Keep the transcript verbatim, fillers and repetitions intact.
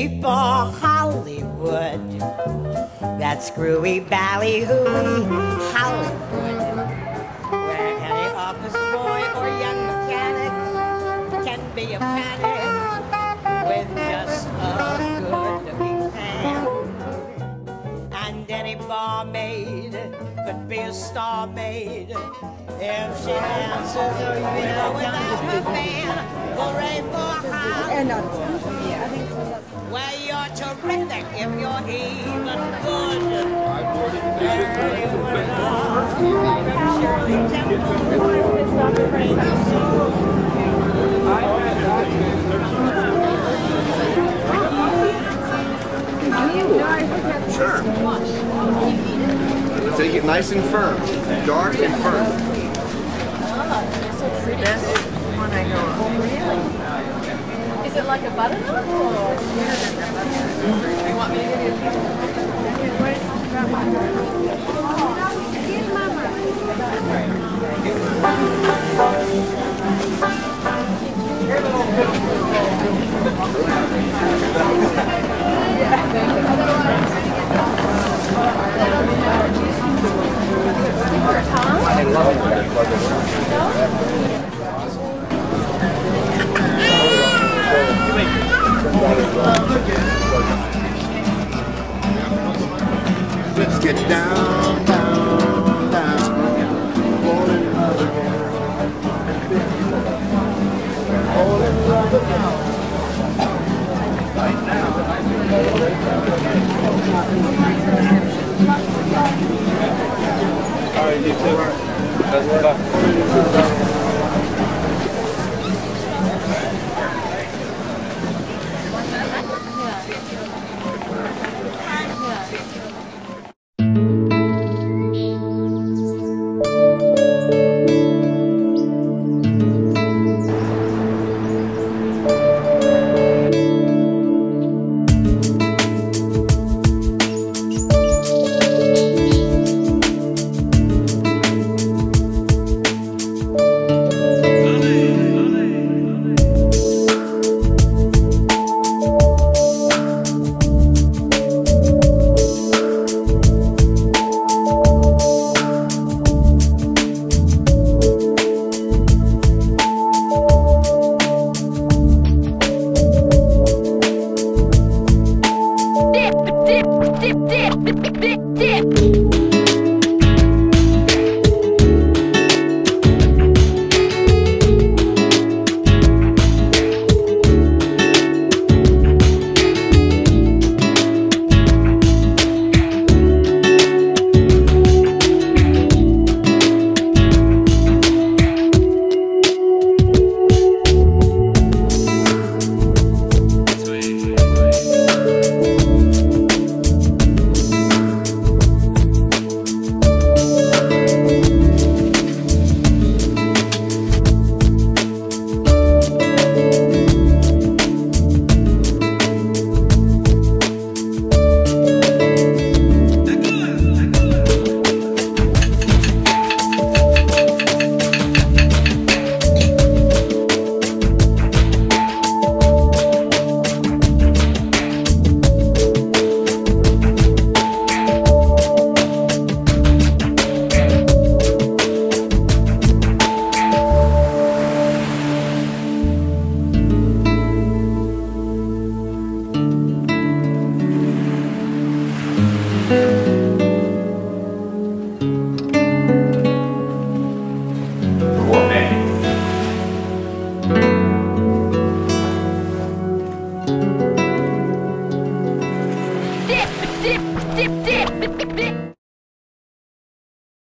ready for Hollywood. That screwy ballyhooey Hollywood, where any office boy or young mechanic can be a panic with just a good-looking hand. And any barmaid could be a star maid if she dances, you know, without her band. Hooray for Hollywood, where you're terrific if you're even good. Shirley Temple, Sure. Take it nice and firm, dark and firm. This one I know of. Really? Is it like a butternut or? You want me to give you a piece? Here's Mama. I love it. Let's get down, down, down. Fall in love again. Fall in love again. Right now. All right, you too. That's enough. dip, dip, dip, dip, dip.